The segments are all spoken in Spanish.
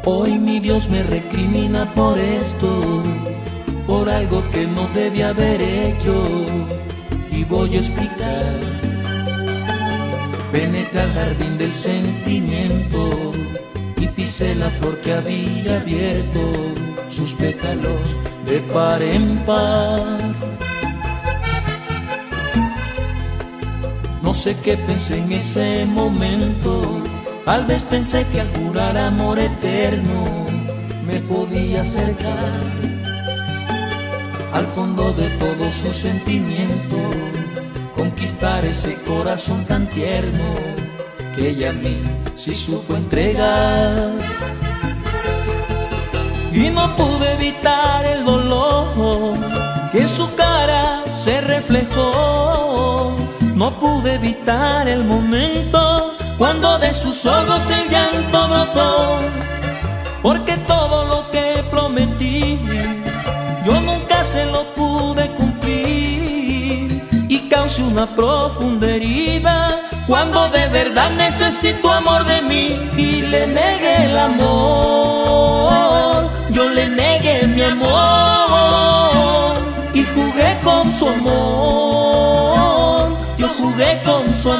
Hoy mi Dios me recrimina por esto, por algo que no debí haber hecho, y voy a explicar. Penetré al jardín del sentimiento y pisé la flor que había abierto sus pétalos de par en par. No sé qué pensé en ese momento, tal vez pensé que al jurar amor eterno me podía acercar al fondo de todo su sentimiento, conquistar ese corazón tan tierno que ella a mí sí supo entregar. Y no pude evitar el dolor que en su cara se reflejó. No pude evitar el momento cuando de sus ojos el llanto brotó, porque todo lo que prometí yo nunca se lo pude cumplir, y causé una profunda herida cuando de verdad necesitó amor de mí. Y le negué el amor, yo le negué mi amor, y jugué con su amor, yo jugué con su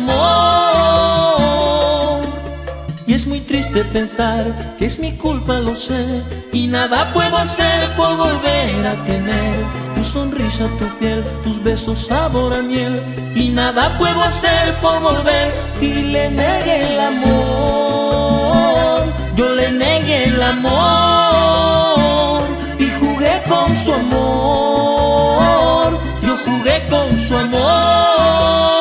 amor. Y es muy triste pensar que es mi culpa, lo sé, y nada puedo hacer por volver a tener tu sonrisa, tu piel, tus besos, sabor a miel. Y nada puedo hacer por volver, y le negué el amor, yo le negué el amor, y jugué con su amor, yo jugué con su amor.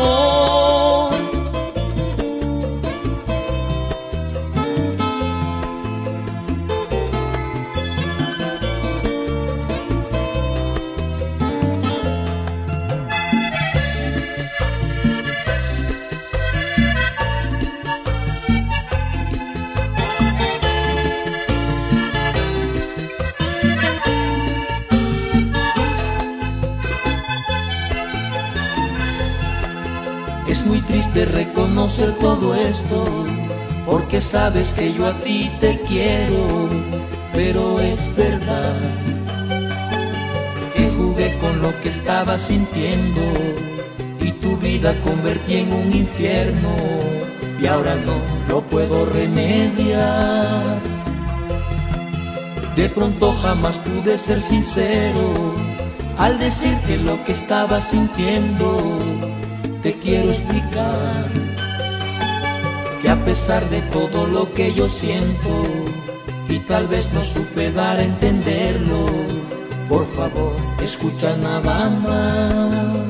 Es muy triste reconocer todo esto, porque sabes que yo a ti te quiero, pero es verdad que jugué con lo que estaba sintiendo y tu vida convertí en un infierno, y ahora no lo puedo remediar. De pronto jamás pude ser sincero al decirte lo que estaba sintiendo. Te quiero explicar que a pesar de todo lo que yo siento, y tal vez no supe dar a entenderlo, por favor, escucha nada más.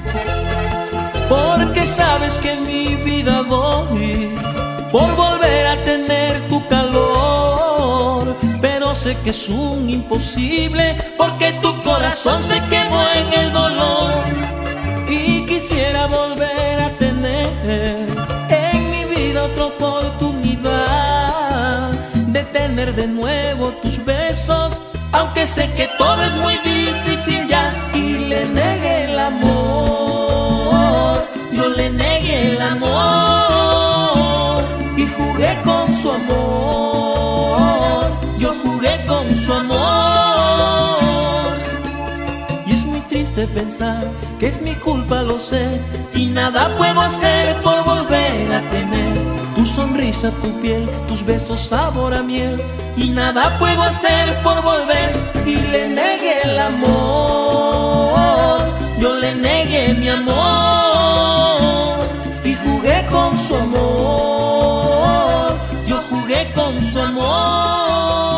Porque sabes que en mi vida doy por volver a tener tu calor, pero sé que es un imposible, porque tu corazón se quedó en el dolor. Y quisiera volver a tener en mi vida otra oportunidad de tener de nuevo tus besos, aunque sé que todo es muy difícil ya. Y le negué el amor, yo le negué el amor, y jugué con su amor, yo jugué con su amor. Y es muy triste pensar que es mi culpa, lo sé, y nada puedo hacer por volver a tener tu sonrisa, tu piel, tus besos, sabor a miel. Y nada puedo hacer por volver, y le negué el amor, yo le negué mi amor, y jugué con su amor, yo jugué con su amor.